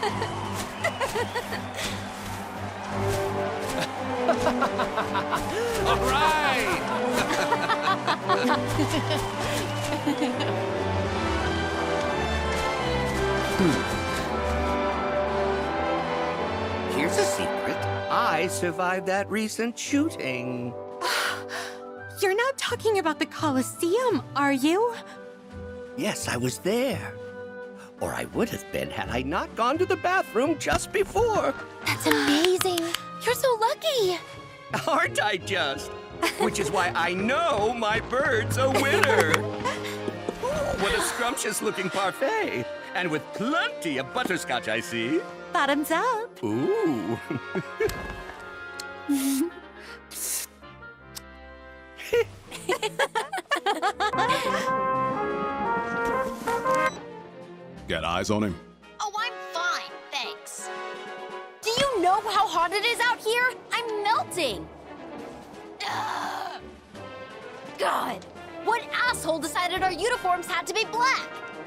All right! Here's a secret. I survived that recent shooting. You're not talking about the Colosseum, are you? Yes, I was there. Or I would have been had I not gone to the bathroom just before. That's amazing. You're so lucky. Aren't I just? Which is why I know my bird's a winner. Ooh, what a scrumptious-looking parfait. And with plenty of butterscotch, I see. Bottoms up. Ooh. Got eyes on him? Oh, I'm fine, thanks. Do you know how hot it is out here? I'm melting. Ugh. God, what asshole decided our uniforms had to be black?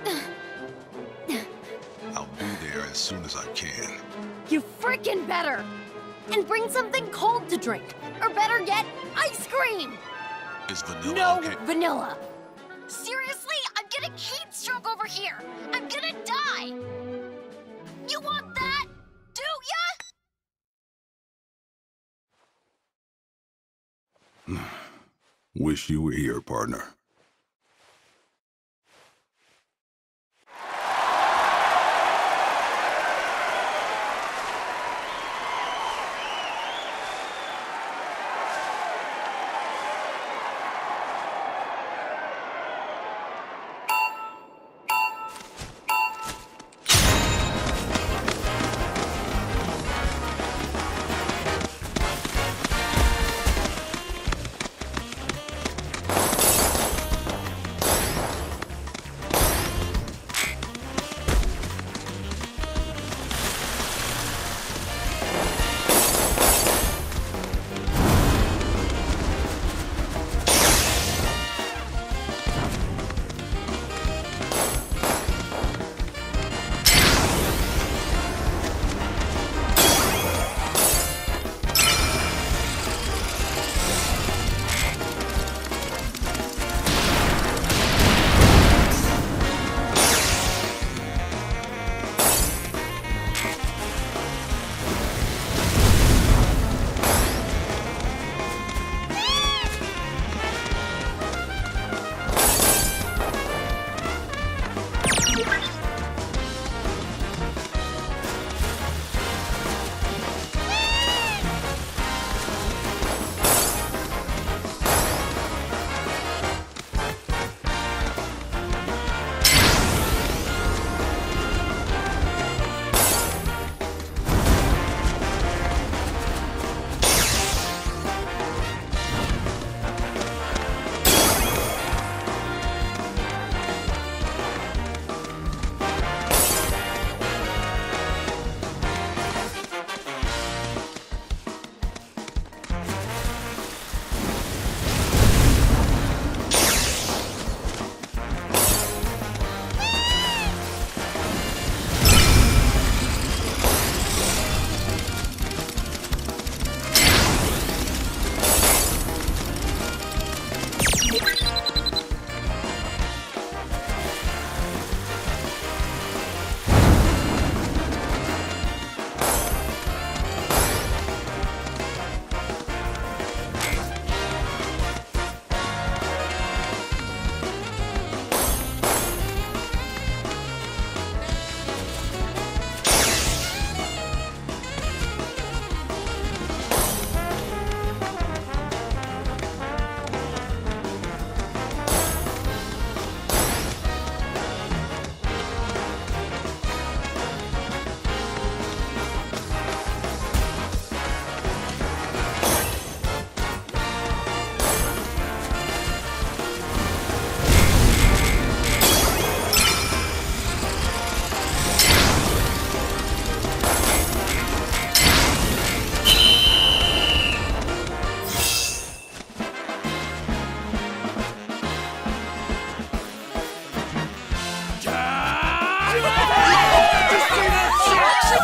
I'll be there as soon as I can. You freaking better. And bring something cold to drink. Or better yet, ice cream. Is vanilla No okay? vanilla. Seriously, I'm getting heat stroke over here. I'm gonna die. You want that? Do ya? Wish you were here, partner.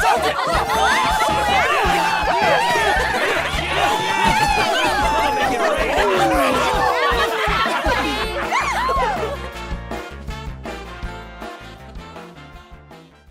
Yes!